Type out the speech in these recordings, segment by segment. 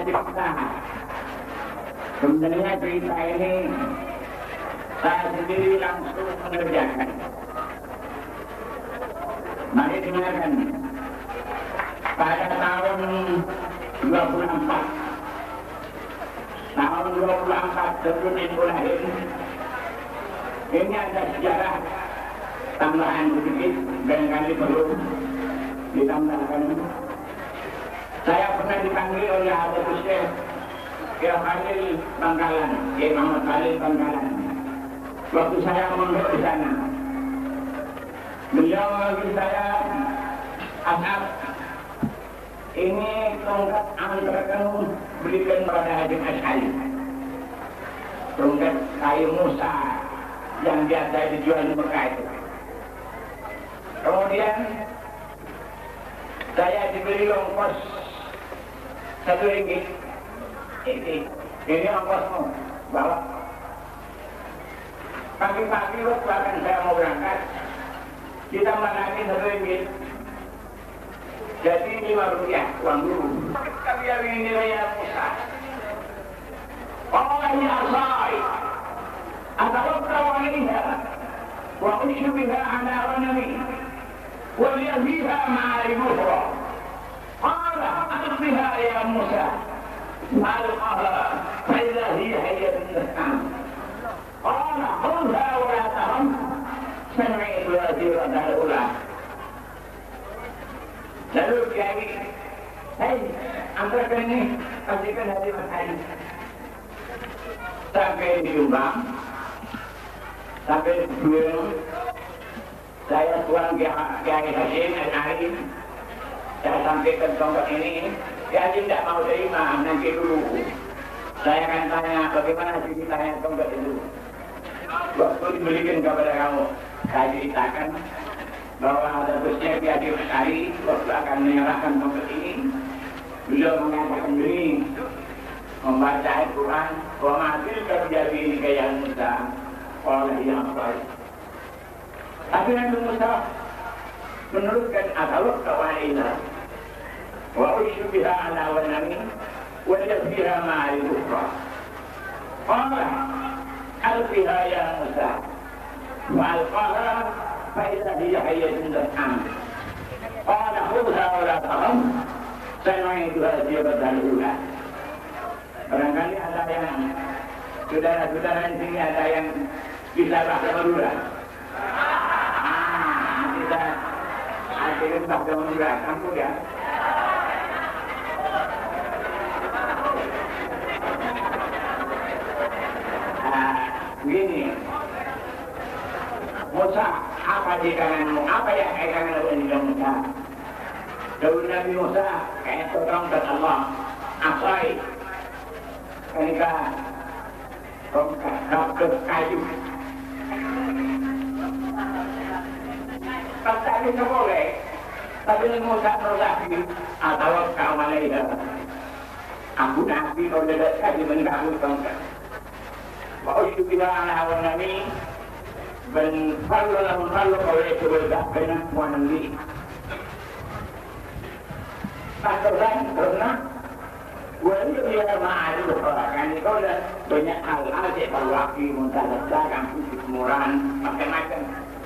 cerita. Sebenarnya cerita ini saya sendiri langsung mengerjakan. Mari dengarkan. Pada tahun 24 sebelum Ibu lahir, ini ada sejarah tambahan sedikit, barangkali perlu ditambahkan. Saya pernah dipanggil oleh Habib Syekh Kiai Khalil Bangkalan, Kiai Muhammad Khalil Bangkalan. Waktu saya mondok di sana, beliau memanggil saya, Ashab, ini tongkat antara kamu berikan pada Haji Asy'ari. Tongkat kayu Musa yang biasa dijual di Mekah itu. Kemudian saya diberi ongkos RM1. Ini ongkosmu, bawa. Pagi-pagi waktu akan saya mau berangkat, kita lagi RM1. Jadi Rp5 uang dulu. Tapi yang ini nilai Musa. Allah ya asai. Atawakka alaiha wa ushbiha ala ghanami wa liya fiha ma'arib ukhra. Qala aqfiha ya Musa. Alqaha fa idha hiya hayyatun tas'am. Qala khudha wa la taham. Sami'tu wazira al-ula. Lalu Kiai, hei, antarkan ini, kasihkan hati Mas Hari. Sampai di Jombang, sampai di Buel, saya tuan Kiai Hasim Al-Arif, saya sampaikan tongkat ini, Kiai Hasim tidak mau terima, nanti dulu. Saya akan tanya, bagaimana ceritanya tongkat itu? Waktu diberikan kepada kamu, saya ceritakan bahwa ada Gus-Nya Kiai Hasim Al-Arif waktu akan menyerahkan tongkat ini, beliau mengatakan begini, membaca Al-Quran, wa ma'atil kerjabi ini kayak Musa, oleh yang baik. Tapi Nabi Musa menurutkan ataluk kawaila, wa usyubiha ala wanami, wa yafiha ma'arif ukhra. Qala alfiha ya Musa, wa alqaha fa'idha hiya hayyatun tas'am. Qala khudha wa la taham, sami'tu wazira al-ula. Barangkali ada yang saudara-saudara di sini ada yang bisa bahasa Madura. Kita akhirnya bahasa Madura, kampung ya. Begini, Musa, apa di kananmu? Apa yang kananmu di Musa? Daun Nabi Musa kayak tolong dan Allah, asai. Mereka tongkat kayu. Tongkat itu boleh, tapi Musa lagi atau kawan lain. Aku Nabi kalau dekat kayu mengganggu tongkat. Bahawa kita ala wanami dan kalau oleh keberadaan benar wanami. Pasal karena wali dia ma'arif kan itu ada banyak hal-hal yang berwakil mentadasarkan fisik murahan macam-macam.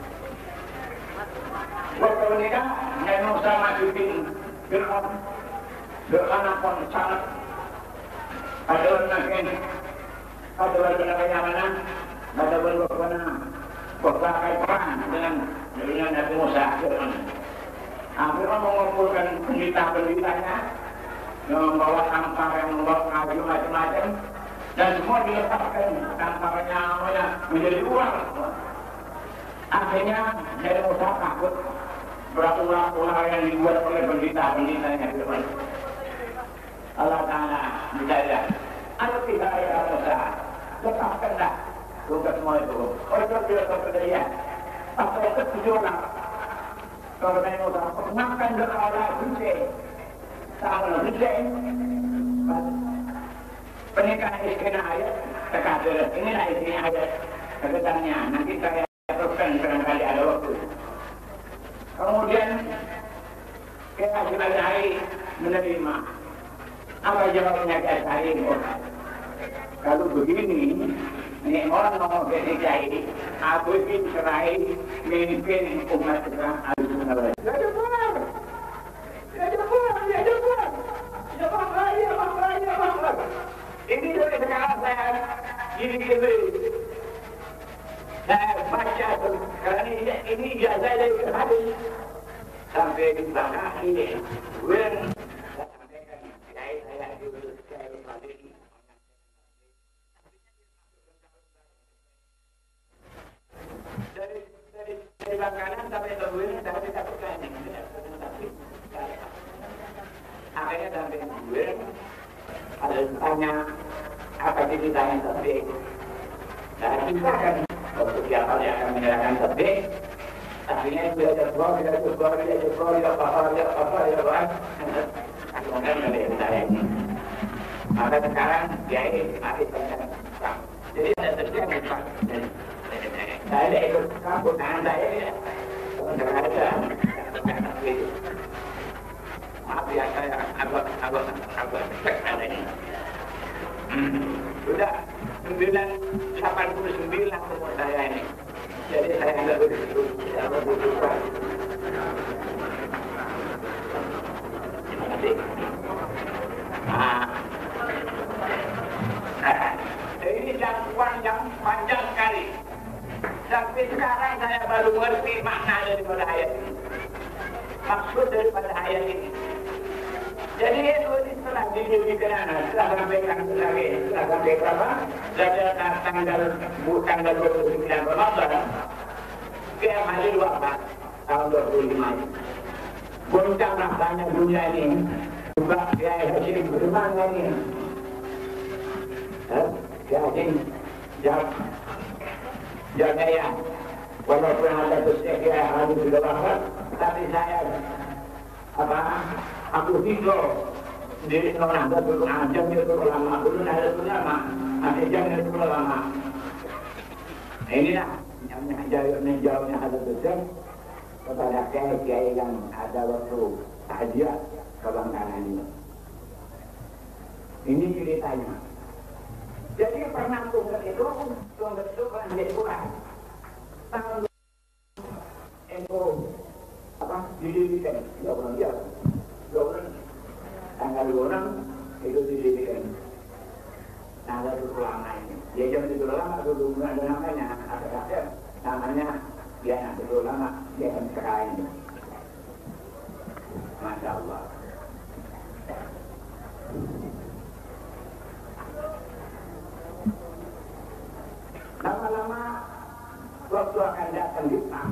Waktu menikah Nabi Musa masukin Fir'aun pun sangat ada orang ada namanya mana ada berbagai perang dengan Nabi Musa Fir'aun. Fir'aun mengumpulkan pendeta-pendetanya yang membawa tampar, yang membawa kayu macam-macam, dan semua diletakkan tamparnya menjadi uang. Akhirnya Nabi Musa takut berulah-ulah yang dibuat oleh pendeta-pendetanya. Allah Ta'ala berkata, "Al-Qidha ya Musa, letakkanlah untuk semua itu." Orang dia kepada pasal ke-7 kalau Nabi Musa makan berkala Hussein sama Hussein pernikahan istrinya ayat terkadang inilah istrinya ayat kedepannya nanti saya teruskan barangkali ada waktu. Kemudian kita sudah menerima Apa jawabnya Kiai Salim? Kalau begini, ini orang ngomong ke DKI, aku ingin cerai memimpin umat Islam Al-Sunnah wal Jamaah. Ini dari sekarang saya gini. Saya baca karena ini ijazah dari hadis sampai di belakang ini. Dari bangkalan sampai ke Buin, saya tidak bertanya. Akhirnya sampai ke Buin, ada tanya apa ceritanya tasbih. Saya ceritakan waktu siapa yang akan menyerahkan tasbih. Akhirnya belajar keluar, kemudian dari saya ini. Maka sekarang dia ini masih tentang. Jadi saya terjadi Pak. Saya ikut kampus tangan saya ini. Maaf ya saya agak cek ini. Sudah 89 umur saya ini. Jadi saya tidak bersyukur. Terima kasih. Ini jangkauan yang panjang sekali. Sampai sekarang saya baru mengerti makna daripada ayat ini. Maksud daripada ayat ini. Jadi itu setelah didirikan, setelah sampaikan lagi, setelah sampai berapa? Tanggal 29 Ramadan, Kiai Haji wafat tahun 25. Goncanglah banyak dunia ini. Juga Kiai Haji bagaimana ini? Kiai Haji jaga ya. Walaupun ada dosa Kiai Haji sudah wafat, tapi saya aku tidur di nona dulu ajam itu ulama dulu ada ulama masih jangan itu ulama. Inilah yang jawabnya ada dosa kepada kiai yang ada waktu tahajud ke Bangkalan ini. Ini ceritanya. Jadi pernah tunggal itu kan di Quran tahun didirikan tanggal 26 itu didirikan tanggal ulama ini. Dia jangan itu ulama dulu ada namanya ada namanya dia nanti ulama dia kan sekarang ini. Masya Allah. Lama-lama waktu akan datang Jepang.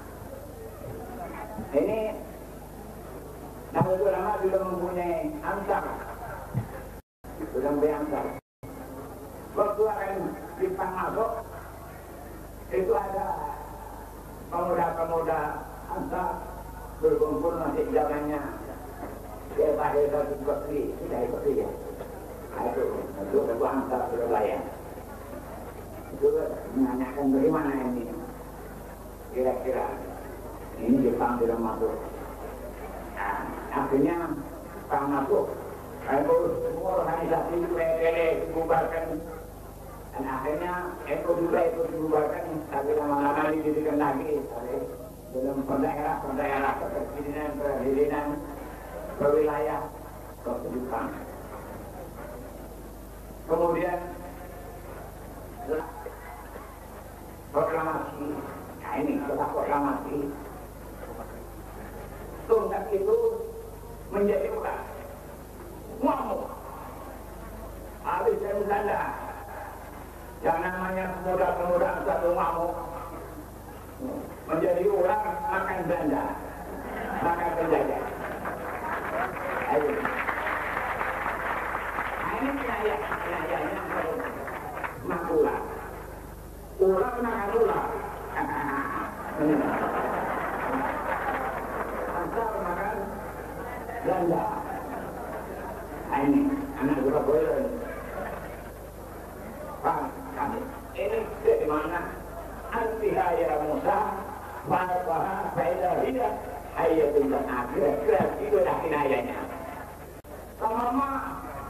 Ini Nahdlatul Ulama sudah mempunyai ansar, sudah mempunyai ansar. Waktu akan Jepang masuk, itu ada pemuda-pemuda ansar berkumpul masih zamannya Hebat seperti sudah seperti ya. Itu ansar sudah layak. Itu menanyakan bagaimana ini kira-kira ini Jepang sudah masuk. Nah, akhirnya Jepang masuk. Kalau semua organisasi dibubarkan dan akhirnya Eko juga itu dibubarkan, tapi lama-lama didirikan lagi dalam daerah kepresidenan berwilayah ke Jepang. Kemudian proklamasi. Nah ini setelah proklamasi tonggak itu menjadi ular ngamuk habis dari Belanda yang namanya pemuda-pemuda satu ngamuk menjadi ular makan Belanda makan penjajah. Ayo ini penjajahnya makulah ular makan ular makan Belanda. Ini anak Surabaya. Pak, ini dari mana? Al-Tihaya Musa, Bapak Faidahiyah, Hayatullah Akhirah, itu dah kinayanya. Sama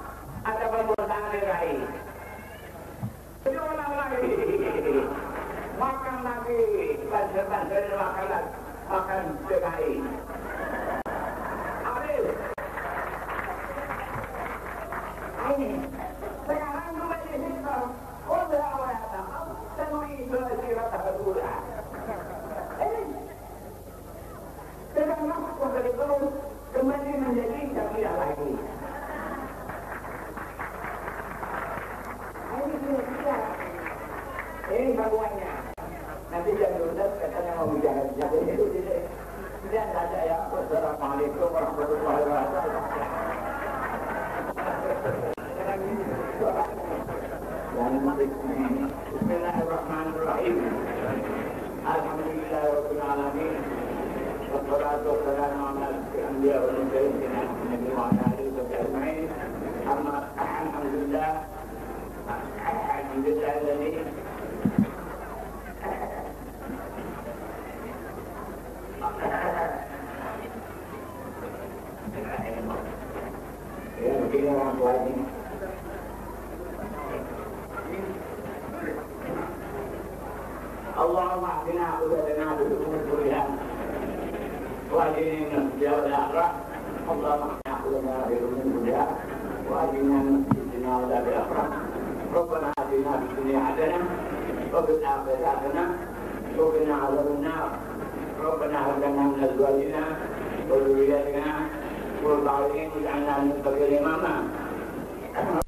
ini. Sekarang juga di situ. Udah orang tahu. Semua itu sirat kedua. Sekarang aku beritahu kembali menjadi jamiah lagi. Ini baguannya. Nanti jam 12 katanya mau bicara jadi itu tidak ada ya. Wassalamualaikum warahmatullahi wabarakatuh. Bismillahirrahmanirrahim. Alhamdulillahirabbil alamin. Wassalatu wassalamu ala anbiya wal mursalin nabi wa ala alihi wa sahbihi. Alhamdulillah. Alhamdulillah alladzi ya begini orang tua ini. Allahumma ahdina uladana bidukumul kulihan wa ahdina minal akhirah. Allahumma ahdina uladana bidukumul kulihan wa ahdina minal akhirah. Rabbana atina fid dunya hasanah wa fil akhirati hasanah wa qina adzabannar. Rabbana hab lana min azwajina wa dhurriyyatina qurrata a'yun waj'alna lil muttaqina imama.